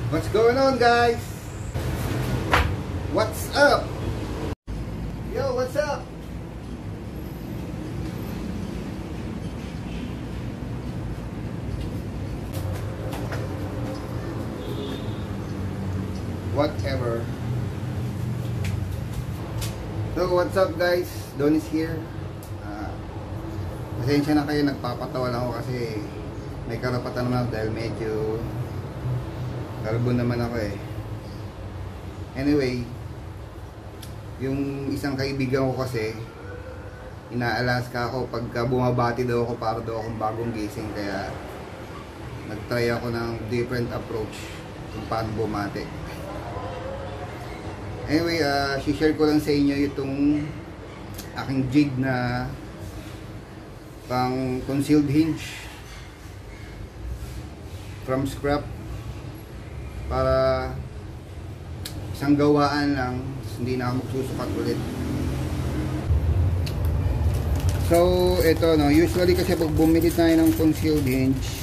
What's going on, guys? What's up? Yo, what's up? Whatever. So, what's up, guys? Don is here. Pasensya na kayo, nagpapatawa lang ako kasi may karapatan naman dahil medyo kalbo naman ako eh. Anyway, yung isang kaibigan ko kasi ina-Alaska ako pagka bumabati daw ako para daw akong bagong gising, kaya nagtry ako ng different approach kung paano bumati. Anyway, share ko lang sa inyo itong aking jig na pang concealed hinge from scrap, para isang gawaan lang, hindi na ako magsusukat ulit. So ito, no, usually kasi pag bumili tayo ng concealed hinge,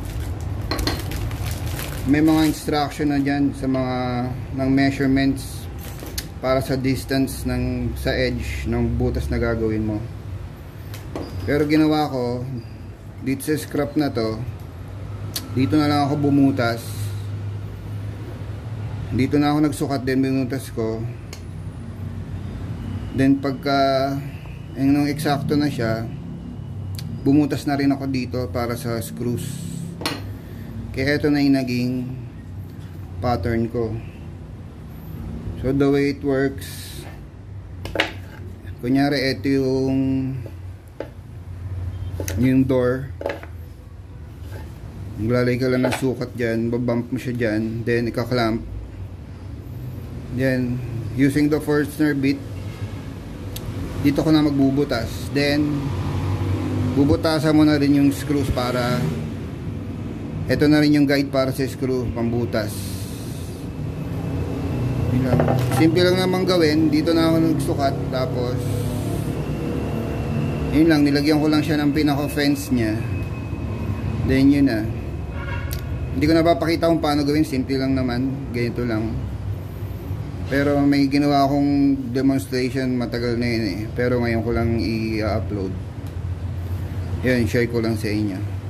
may mga instruction na dyan sa mga ng measurements para sa distance ng sa edge ng butas na gagawin mo. Pero ginawa ko dito sa scrap na to, dito na lang ako bumutas. Dito na ako nagsukat din, binutas ko. Then pagka nung eksakto na siya, bumutas na rin ako dito para sa screws. Kaya ito na yung naging pattern ko. So the way it works, kunyari ito yung door, maglalagay ka lang ng sukat dyan, babump mo siya dyan, then ikaklamp. Then using the Forstner bit, dito ko na magbubutas. Then bubutasan mo na rin yung screws para ito na rin yung guide para sa screw pambutas. Simple lang naman gawin. Dito na ako nagsukat, tapos yun lang, nilagyan ko lang siya ng pinaka fence nya. Then yun na. Hindi ko na papakita kung paano gawin, simple lang naman, ganito lang. Pero may ginawa akong demonstration matagal na yun eh, pero ngayon ko lang i-upload. Yun, share ko lang sa inyo.